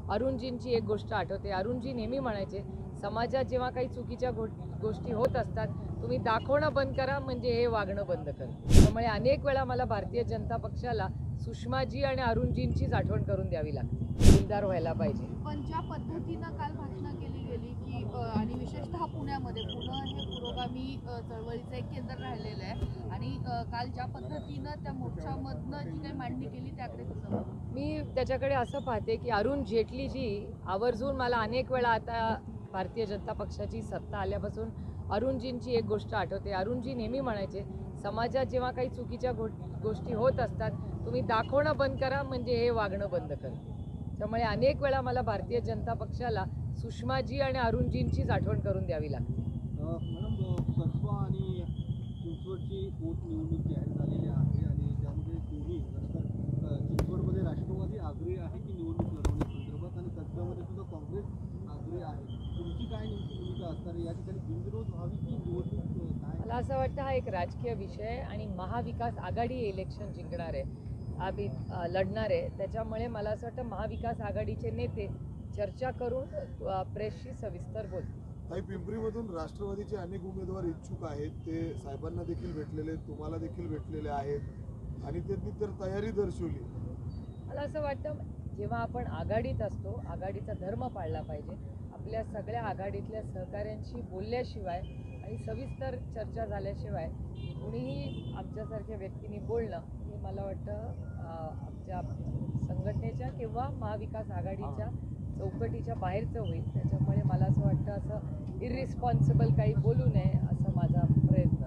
अरुणजींची एक गोष्ट आठवते. अरुणजी नेहमी म्हणायचे, समाजात जेव्हा काही चुकीच्या गोष्टी होत असतात, तुम्ही दाखवणं बंद करा, म्हणजे हे वागणं बंद करा. त्यामुळे अनेक वेळा मला भारतीय जनता पक्षाला सुषमाजी आणि अरुणजींचीच आठवण करून द्यावी लागते. दिलदार व्हायला पाहिजे. पण ज्या पद्धतीनं काल भाषणं केली गेली की आणि विशेषतः पुण्यामध्ये पुणे हे पुरोगामी चळवळीचं एक केंद्र राहिलेलं आहे आणि काल ज्या पद्धतीनं त्या मोर्चामधनं जी काही मांडणी केली त्याकडे कसं मी त्याच्याकडे असं पाहते की अरुण जेटलीजी आवर्जून मला अनेक वेळा आता भारतीय जनता पक्षाची सत्ता आल्यापासून अरुणजींची एक गोष्ट आठवते. अरुणजी नेहमी म्हणायचे, समाजात जेव्हा काही चुकीच्या गोष्टी होत असतात, तुम्ही दाखवणं बंद करा, म्हणजे हे वागणं बंद करा. त्यामुळे अनेक वेळा मला भारतीय जनता पक्षाला सुषमाजी आणि अरुणजींचीच आठवण करून द्यावी लागते. मॅडम, कसबा आणि चिंचवडची पोटनिवडणूक जाहीर झालेली आहे आणि त्यामध्ये दोन्ही चिंचवडमध्ये राष्ट्रवादी आग्रही आहे की निवडणूक लढवण्यासंदर्भात आणि कसब्यामध्ये सुद्धा काँग्रेस आग्रही आहे. तुमची काय नेमकी भूमिका असणार या ठिकाणी बिनविरोध व्हावी की निवडणूक काय? मला असं वाटतं हा एक राजकीय विषय आणि महाविकास आघाडी इलेक्शन जिंकणार आहे, आम्ही लढणार आहे. त्याच्यामुळे मला असं वाटतं महाविकास आघाडीचे नेते चर्चा करून प्रेसशी सविस्तर बोलतील. काही पिंपरीमधून राष्ट्रवादीचे अनेक उमेदवार इच्छुक आहेत, ते साहेबांना देखील भेटलेले, तुम्हाला देखील भेटलेले आहेत आणि त्यांनी तर तयारी दर्शवली. मला असं वाटतं जेव्हा आपण आघाडीत असतो, आघाडीचा धर्म पाळला पाहिजे. आपल्या सगळ्या आघाडीतल्या सहकाऱ्यांशी बोलल्याशिवाय आणि सविस्तर चर्चा झाल्याशिवाय कुणीही आमच्यासारख्या व्यक्तींनी बोलणं हे मला वाटतं आमच्या संघटनेच्या किंवा महाविकास आघाडीच्या चौकटीच्या बाहेरचं होईल. त्याच्यामुळे मला असं वाटतं असं इररिस्पॉन्सिबल काही बोलू नये, असं माझा प्रयत्न.